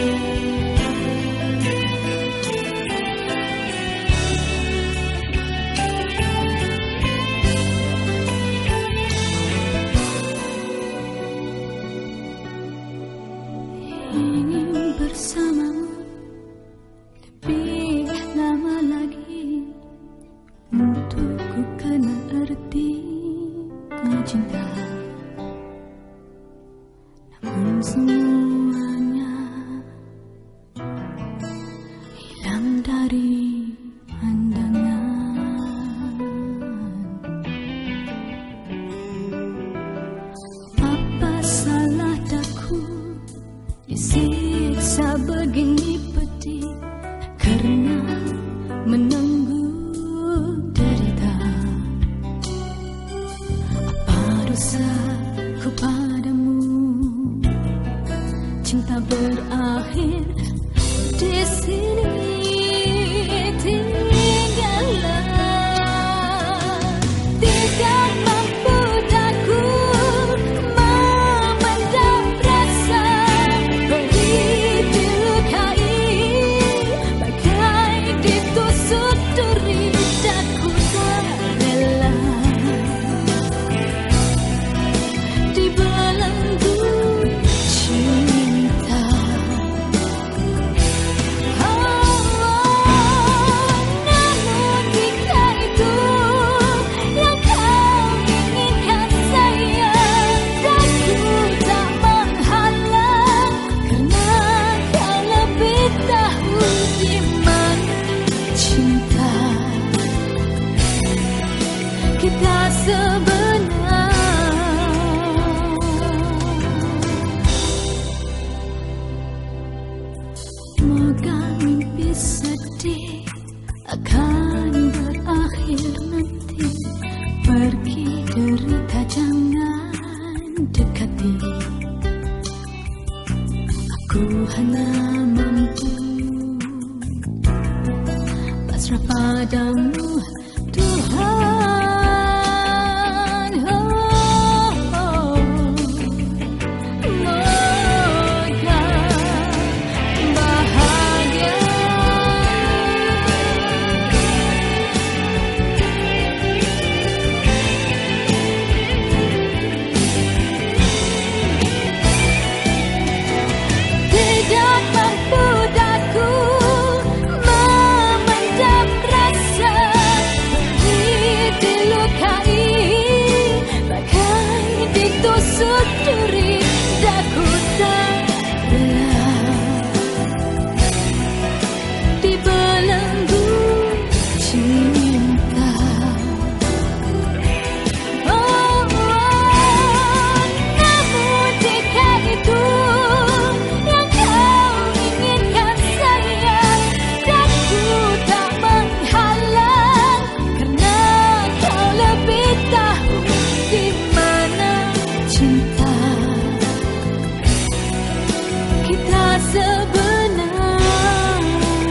Ingin bersamamu lebih lama lagi, untuk ku kenal artinya cinta. Namun semuanya hilang dari pandangan. Apa salah daku disiksa begini pedih, karena menunggu derita. Apa dosaku padamu? Cinta berakhir di sini. Tinggallah, tidak mampu daku memendam rasa perih dilukai, bagai ditusuk duri. Daku tak rela dibelenggu cinta. Namun jika itu yang kau inginkan sayang, daku tak menghalang, karena kau lebih tahu di mana cinta kita sebenar. Moga mimpi sedih akan berakhir nanti. Pergi derita jangan dekati. Aku hanya mampu pasrah padamu, Tuhan. Moga bahagia. Tidak mampu daku memendam rasa perih dilukai, bagai ditusuk duri. Daku tak rela dibelenggu cinta. Namun jika itu yang kau inginkan sayang, daku tak menghalang, karena kau lebih tahu di mana cinta kita sebenar.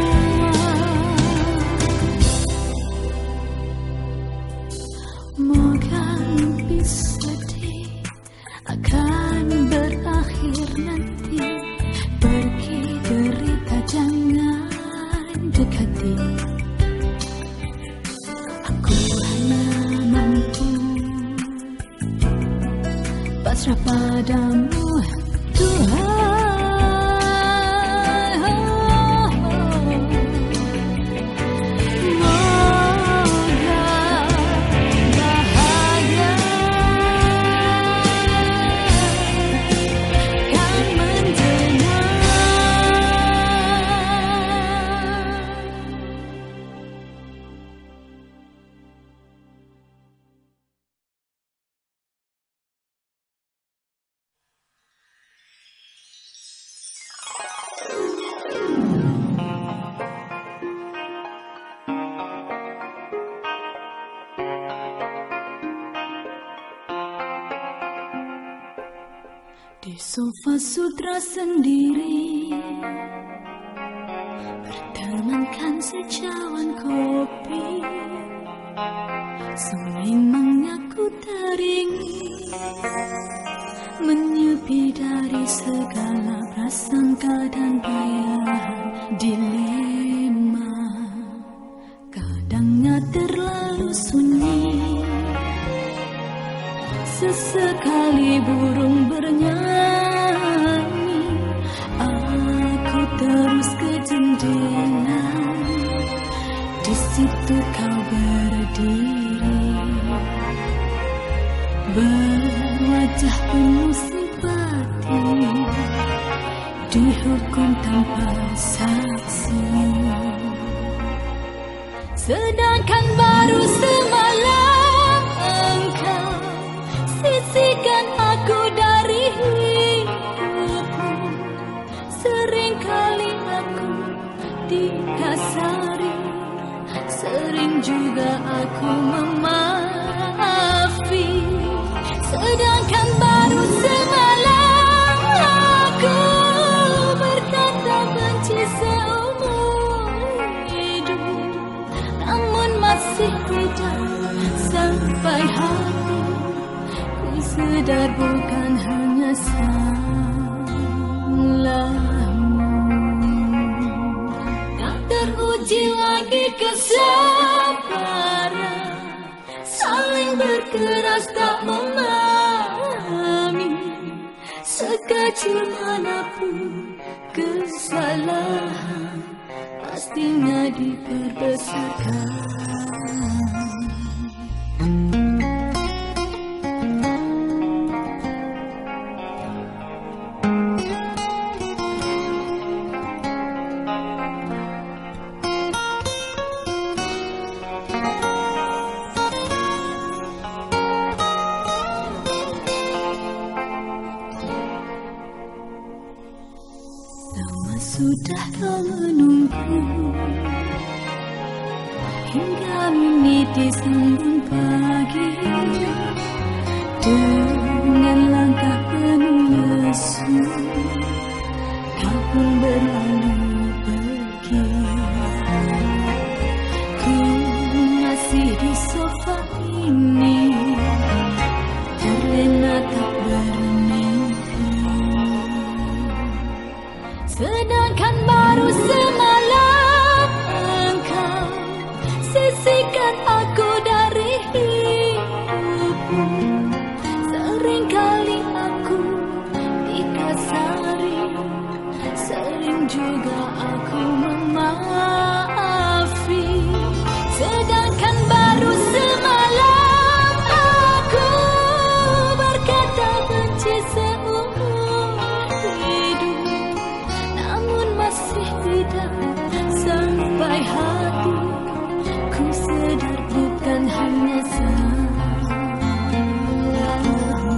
Moga mimpi sedih akan berakhir nanti. Pergi derita jangan dekati. Aku hanya mampu pasrah padamu, Tuhan. Moga bahagia kan mendengar. Di sofa sutra sendiri, bertemankan secawan kopi. Sememangnya ku teringin menyukai tepi dari segala prasangka dan bayangan. Dilema kadangnya terlalu sunyi, sesekali burung bernyanyi. Aku terus ke jendela, di situ kau berdiri, berwajah penuh simpati, dihukum tanpa saksi. Sedangkan baru semalam engkau sisihkan aku dari hidupmu. Seringkali aku dikasari, sering juga aku memaafi. Sedangkan baru semalam aku berkata benci seumur hidup, namun masih tidak sampai hati. Ku sedar bukan hanya salahmu. Tak teruji lagi kesabaran, saling berkeras tak memahami. Sekecil manapun kesalahan, pastinya diperbesarkan. Sudah kau menunggu hingga meniti sambung pagi, dengan langkah penuh lesu kau pun berlalu pergi. Ku masih di sofa ini, terlena tak bermimpi. Sedangkan baru semalam engkau sisihkan aku dari hidupmu. Seringkali aku dikasari, sering juga aku memaafi. Sedangkan baru semalam aku berkata benci seumur hidup, namun masih tidak sampai hati. Ku sedar bukan hanya salahmu.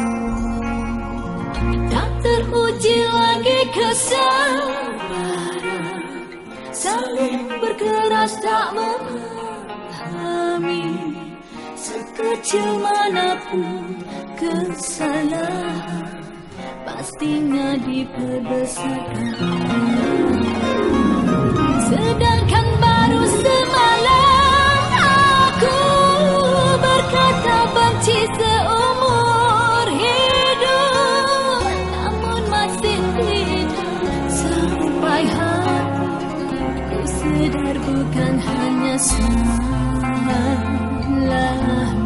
Tak teruji lagi kesabaran, saling berkeras tak memahami. Sekecil manapun kesalahan, pastinya diperbesarkan. Sedangkan baru semalam aku berkata benci seumur hidup, namun masih tidak sampai hati. Ku sedar bukan hanya salahmu.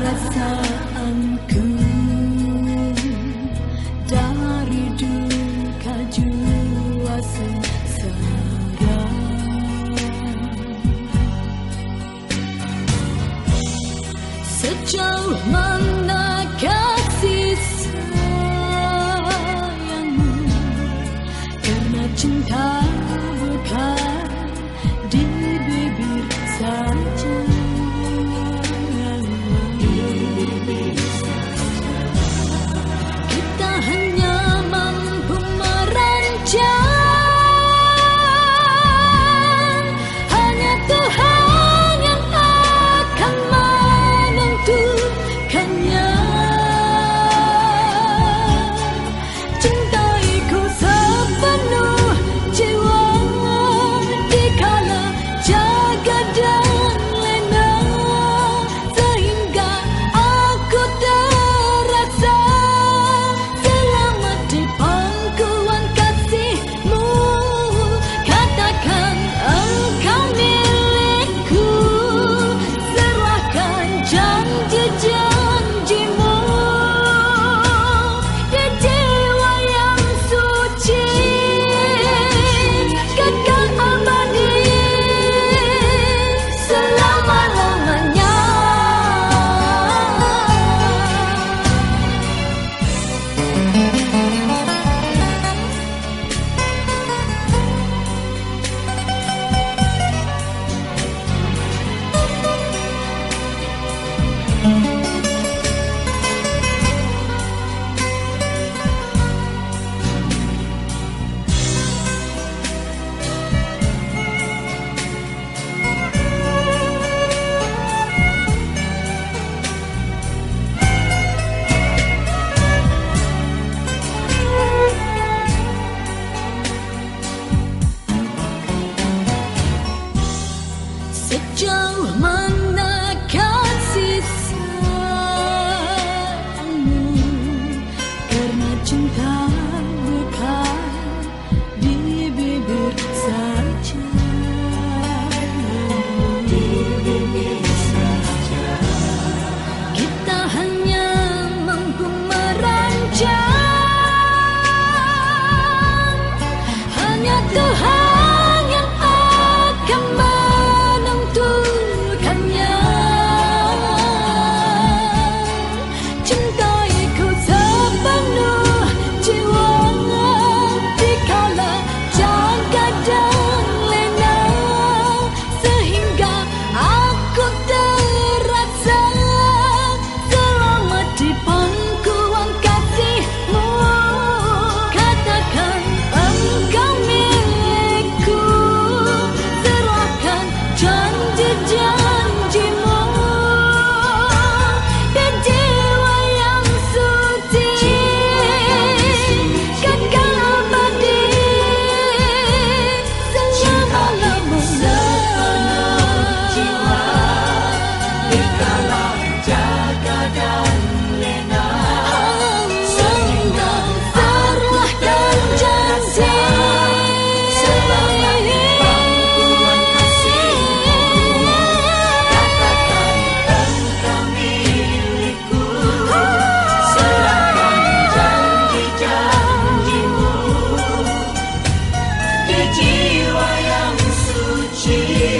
perasaanku dari duka jua sengsara. Sejauh mana kasih sayangmu, karena cinta bukan di bibir saja. Kita hanya mampu merancang, hanya Tuhan yang akan menentukannya. Cintaiku sepenuh jiwa dikala jaga dan lena, sehingga aku terasa selamat di pangkuan kasihmu. Katakan engkau milikku, serahkan janji-janjimu di jiwa yang suci, kekal abadi selama-lamanya. Sejauh mana kasih sayangmu, karena cinta bukan di bibir saja. Di bibir saja. Kita hanya mampu merancang, hanya Tuhan yang akan menentukannya. Cintaiku sepenuh jiwa dikala jaga dan lena, sehingga aku terasa selamat di pangkuan kasihmu. Katakan engkau milikku, serahkan janji-janjimu di jiwa yang suci, kekal abadi selama-lamanya. Dikala jaga dan lena, sehingga serahkan janji selamat di pangkuan kasihmu. Katakan engkau milikku, serahkan janji-janjimu di jiwa yang suci,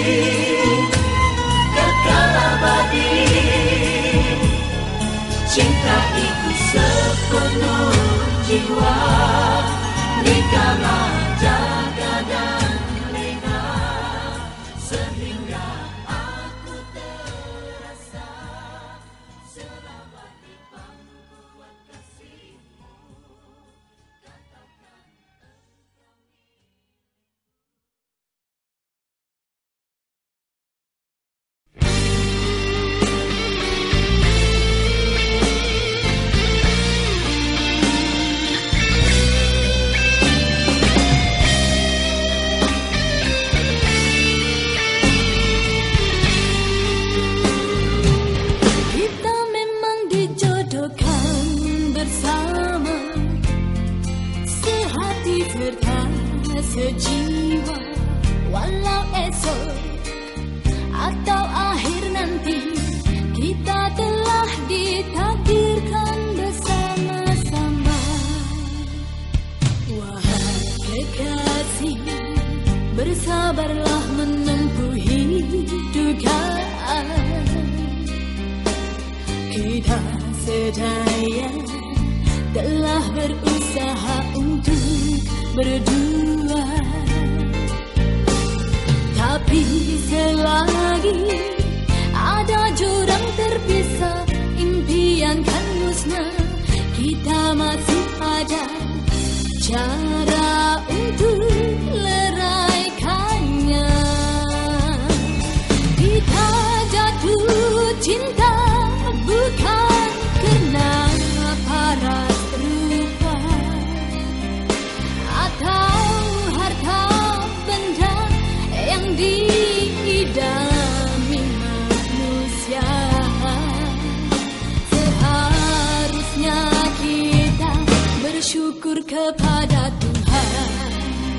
kekal abadi. Cintaiku sepenuh jiwa dikala jaga dan lena, sehingga aku terasa selamat di pangkuan kasihmu. Kita sedaya telah berusaha untuk berdua, tapi selagi ada jurang terpisah, impian kan musnah. Kita masih ada cara untuk leraikannya. Kita jatuh cinta bukan karena paras rupa atau harta benda yang diidami manusia. Seharusnya kita bersyukur kepada Tuhan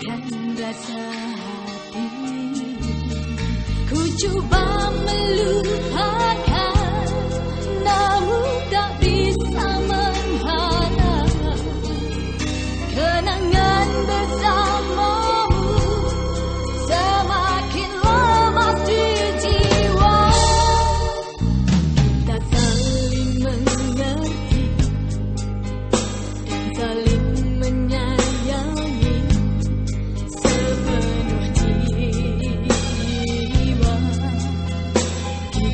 menyakitkan rasa hati. Ku cuba melupakan, namun tak bisa mengharap kenangan bersamamu semakin lemas di jiwa. Kita saling mengerti dan saling menyayangi sepenuh jiwa. Di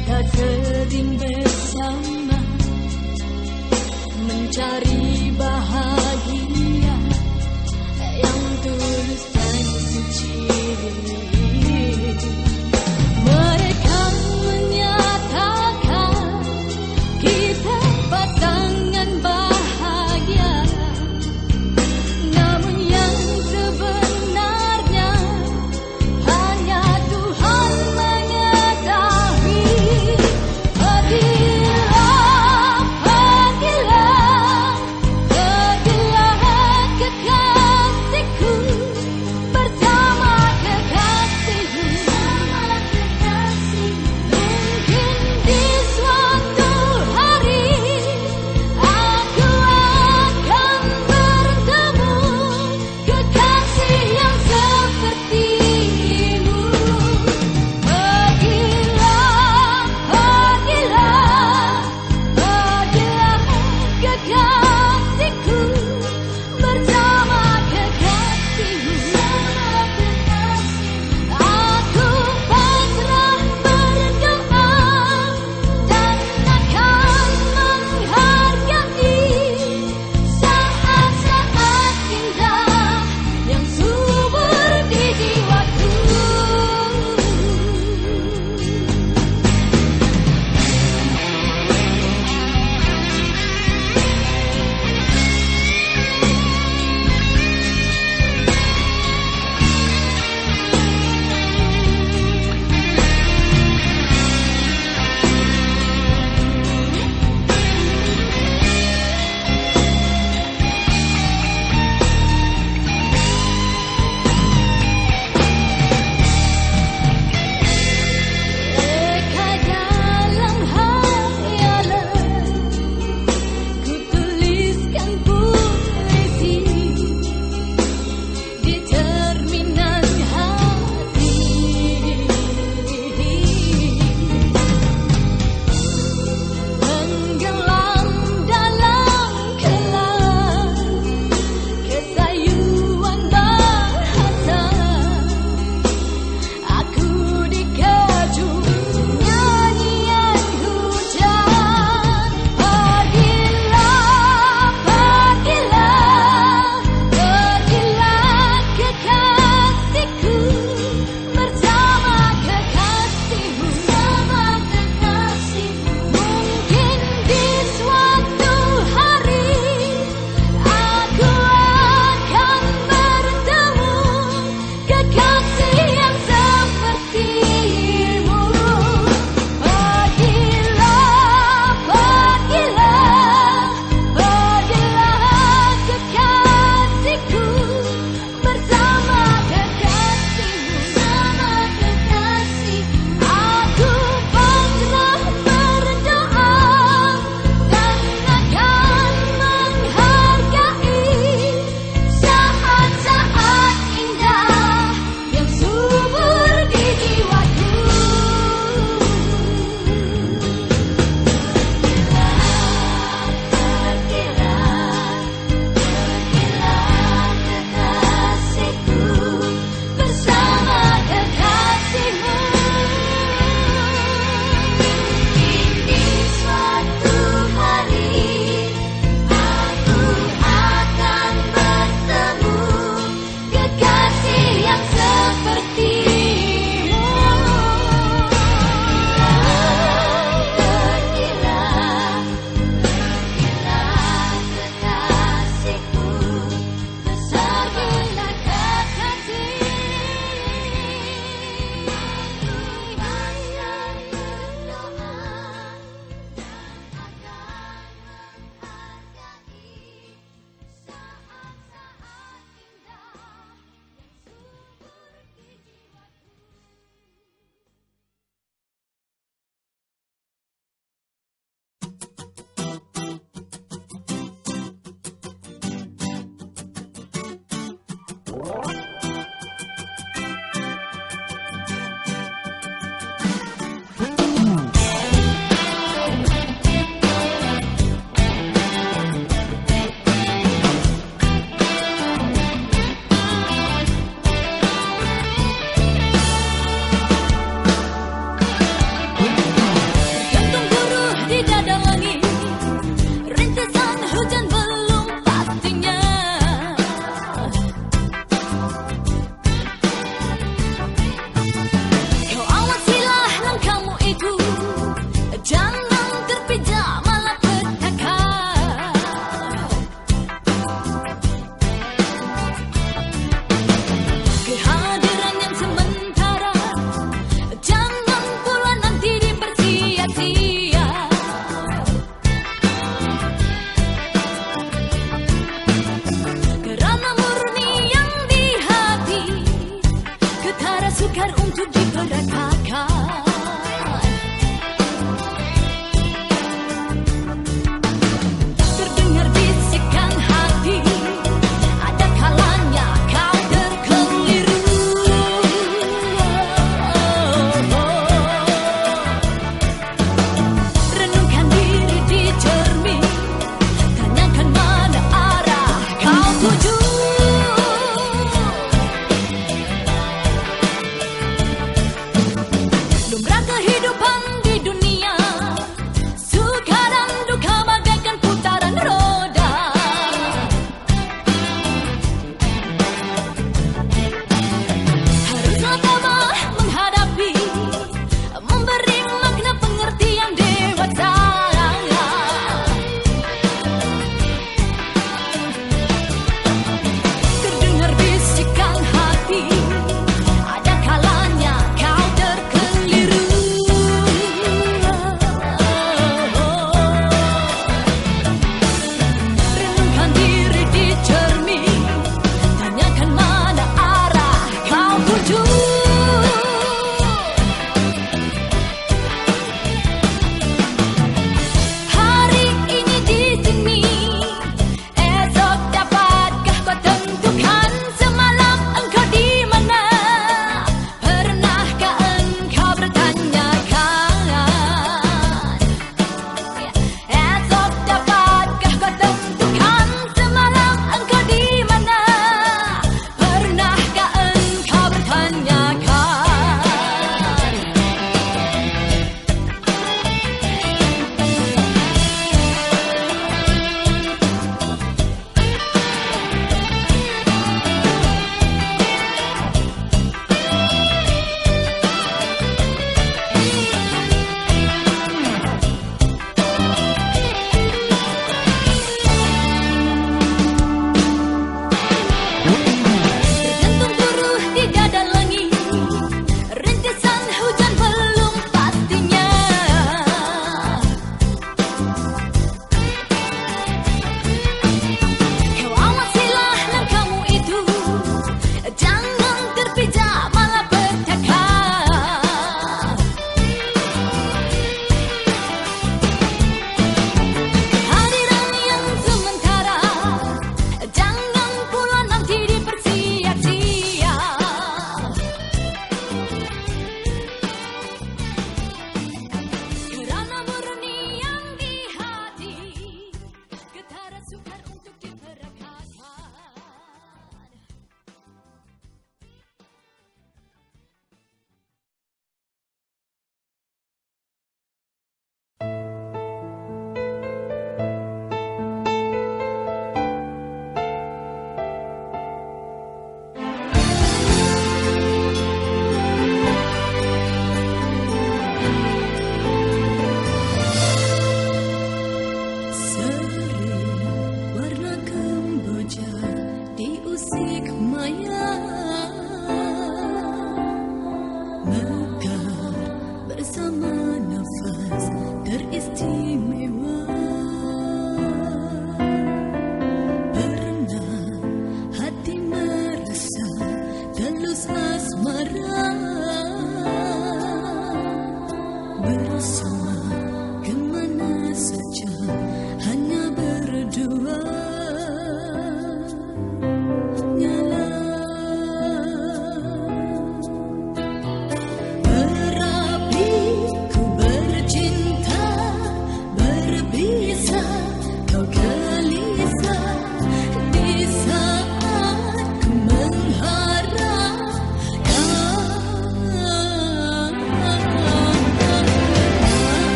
Nyala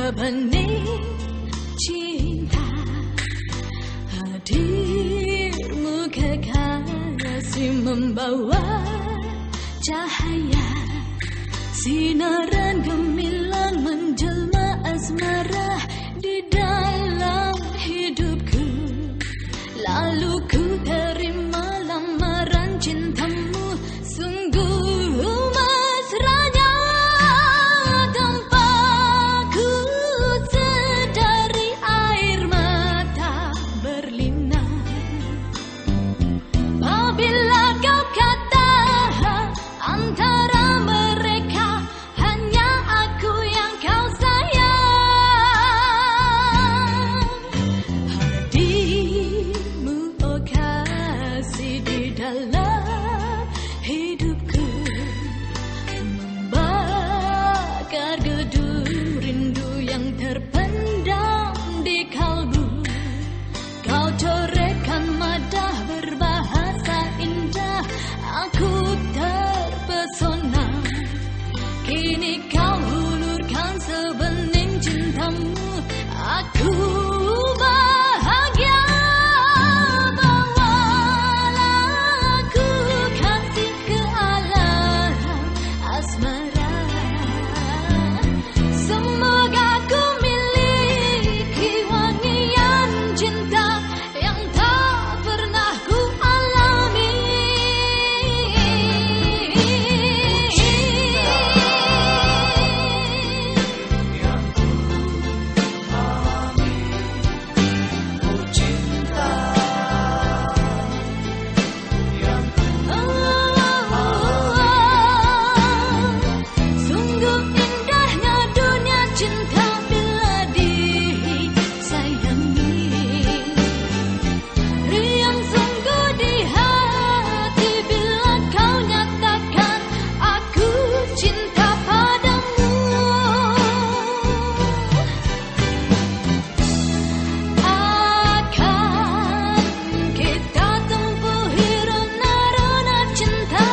sebening cinta. Hadirmu kekasih membawa cahaya, sinaran gemilang menjelma asmara di dalam hidupku. Lalu ku terima lamaran cintamu, sungguh mesranya tanpa ku sedari air mata berlinang. Apabila kau kata antara mereka hanya aku yang kau sayang. Hadirmu oh kasih di dalam hidupku, membakar gedung rindu yang terpendam di kalbu. Kau corekkan madah berbahasa indah, aku terpesona. Kini kau hulurkan sebening cintamu, aku bahagia. Bawalah aku kasih ke alam asmara. Semoga ku miliki wangian cinta yang tak pernah ku alami. Sungguh indahnya dunia cinta bila disayangi. Riang sungguh di hati bila kau nyatakan aku cinta padamu. Akan kita tempuh rona-rona cinta,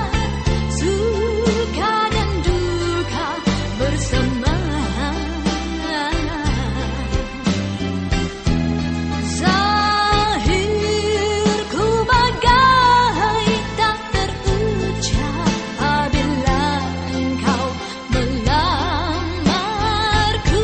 suka dan duka bersama. Zahirku bagai tak terucap apabila engkau melamarku.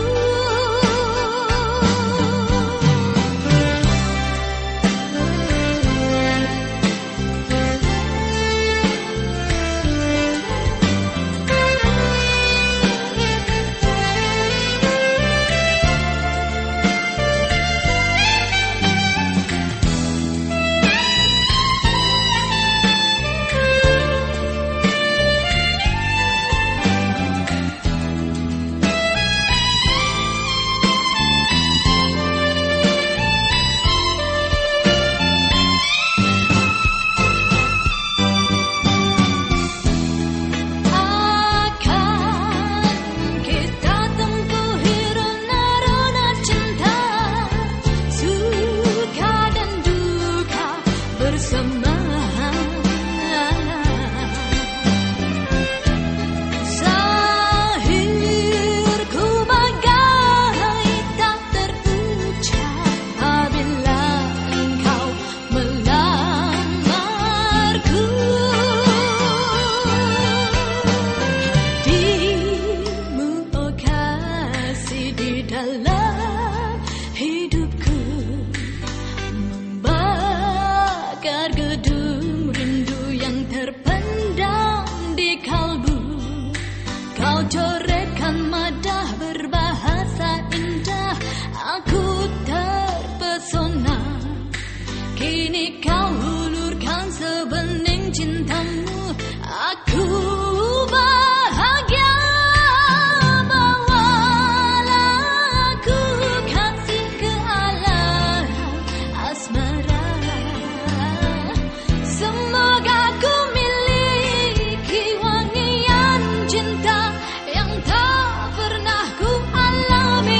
Akan kita tempuh rona-rona cinta, suka dan duka bersama. Zahirku bagai tak terucap apabila engkau melamarku. Hadirmu oh kasih di dalam hidupku, membakar gedung rindu yang terpendam di kalbu. Kau corekkan madah berbahasa indah, aku terpesona. Kini kau hulurkan sebening cintamu, aku bahagia. Bawalah aku kasih ke alam asmara. Semoga ku miliki wangian cinta yang tak pernah ku alami.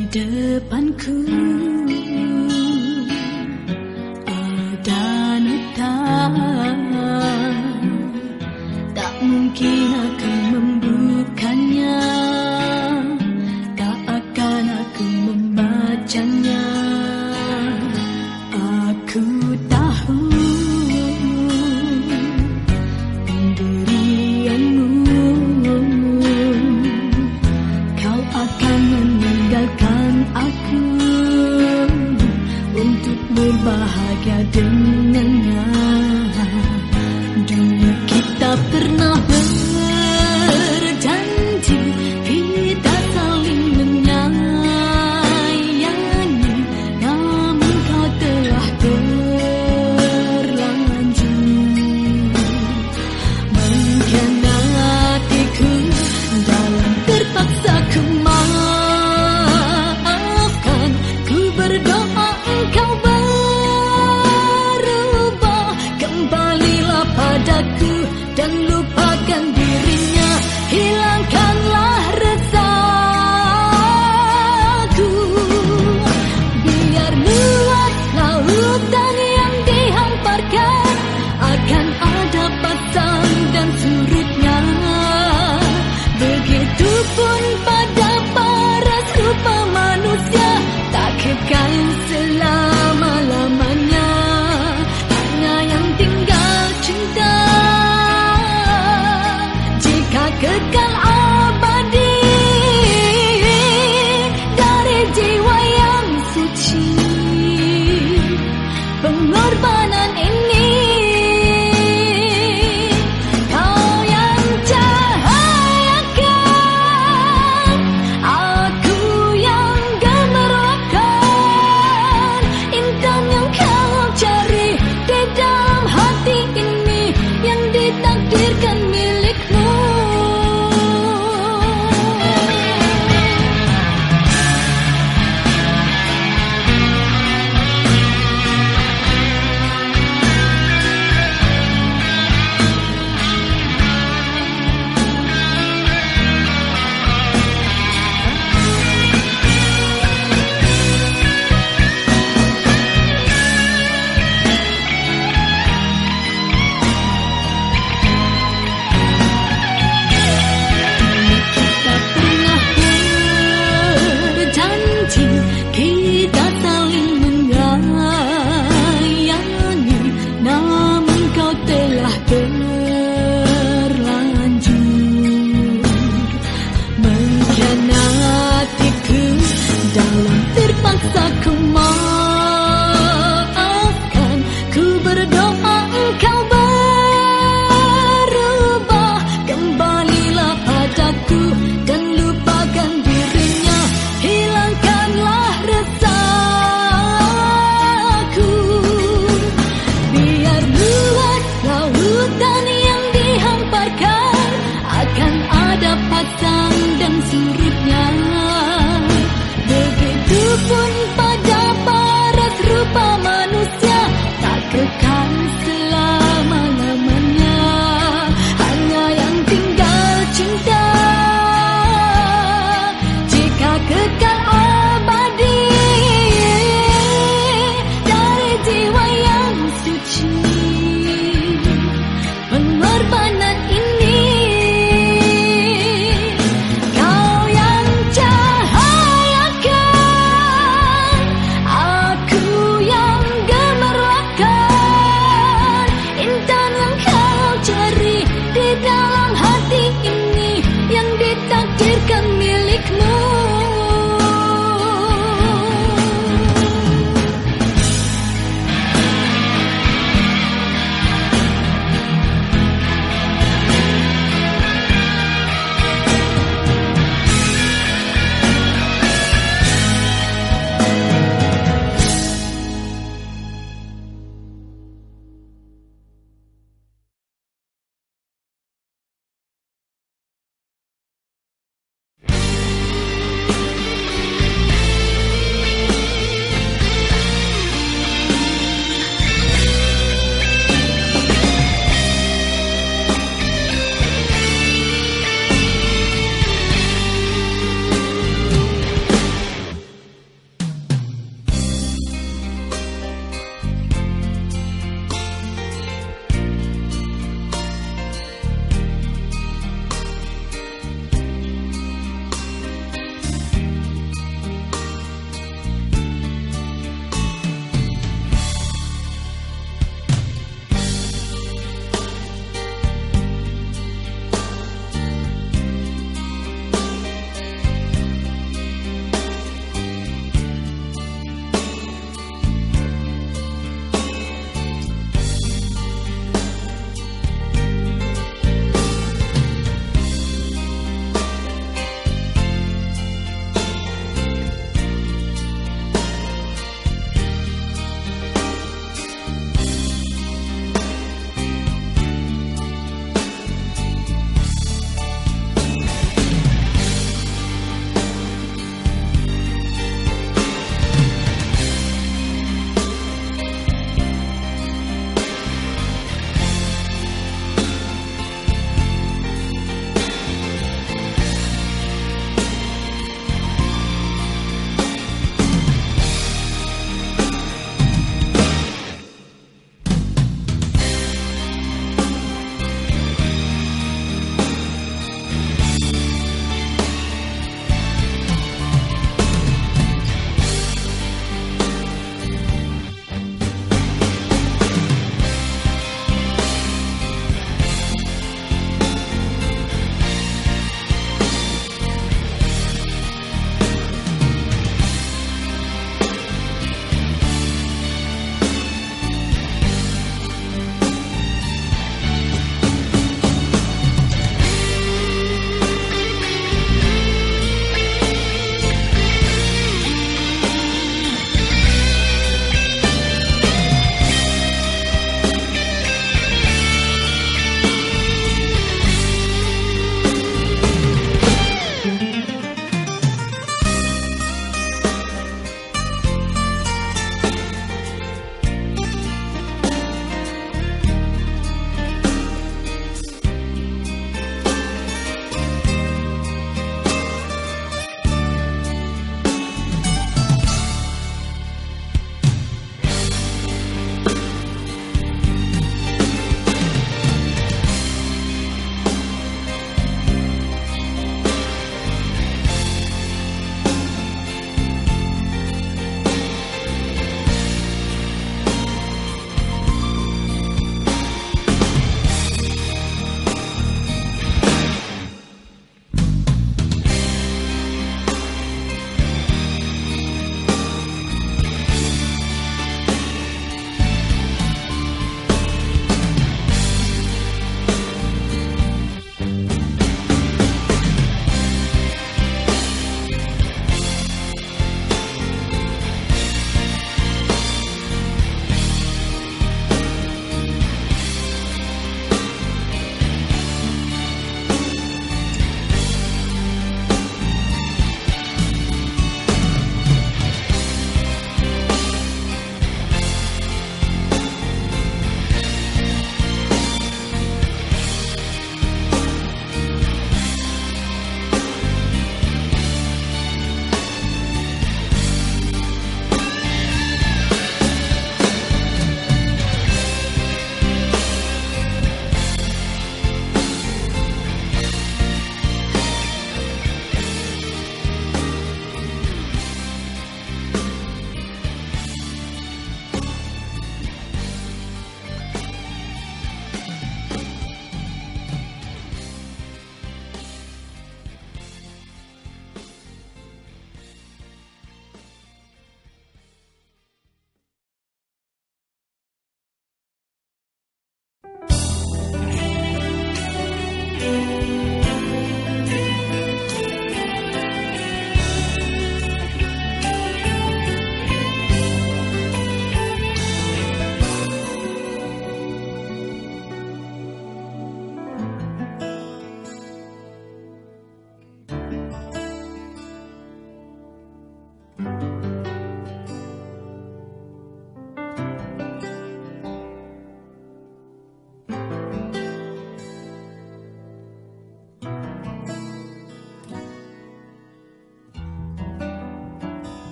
depanku ada nota, tak mungkin aku membukanya, tak akan aku membacanya. Aku tahu pendirianmu, kau akan meninggalkan aku untuk berbahagia dengannya. Dulu kita pernah berjanji, kita saling menyayangi, namun kau telah terlanjur mengkhianatiku. Dalam terpaksa ku maafkan, ku berdoa engkau berubah. Kembalilah padaku dan lupakan dirinya, hilangkanlah resaku. Biar luas lautan yang dihamparkan, akan ada pasang dan surutnya. Begitupun pada paras rupa manusia, tak kekal selama-lamanya. Hanya yang tinggal cinta, jika kekal abadi dari jiwa yang suci. Pengorbanan ini kau yang cahayakan, aku yang gemerlapkan. Intan yang kau cari di dalam hati ini, yang ditakdirkan milikmu. Kita pernah berjanji, kita saling menyayangi, namun kau telah terlanjur mengkhianatiku. Dalam terpaksa